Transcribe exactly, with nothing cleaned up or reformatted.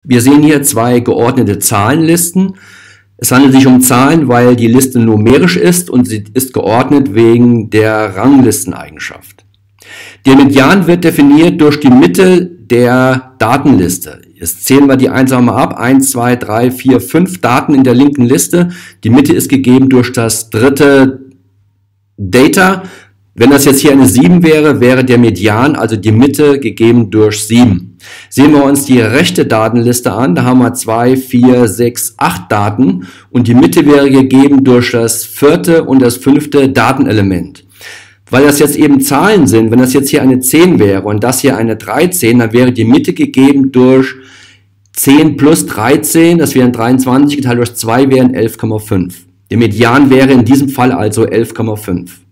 Wir sehen hier zwei geordnete Zahlenlisten. Es handelt sich um Zahlen, weil die Liste numerisch ist und sie ist geordnet wegen der Ranglisteneigenschaft. Der Median wird definiert durch die Mitte der Datenliste. Jetzt zählen wir die einfach mal ab. eins, zwei, drei, vier, fünf Daten in der linken Liste. Die Mitte ist gegeben durch das dritte Data. Wenn das jetzt hier eine sieben wäre, wäre der Median, also die Mitte, gegeben durch sieben. Sehen wir uns die rechte Datenliste an, da haben wir zwei, vier, sechs, acht Daten und die Mitte wäre gegeben durch das vierte und das fünfte Datenelement. Weil das jetzt eben Zahlen sind, wenn das jetzt hier eine zehn wäre und das hier eine dreizehn, dann wäre die Mitte gegeben durch zehn plus dreizehn, das wären dreiundzwanzig, geteilt durch zwei wären elf Komma fünf. Der Median wäre in diesem Fall also elf Komma fünf.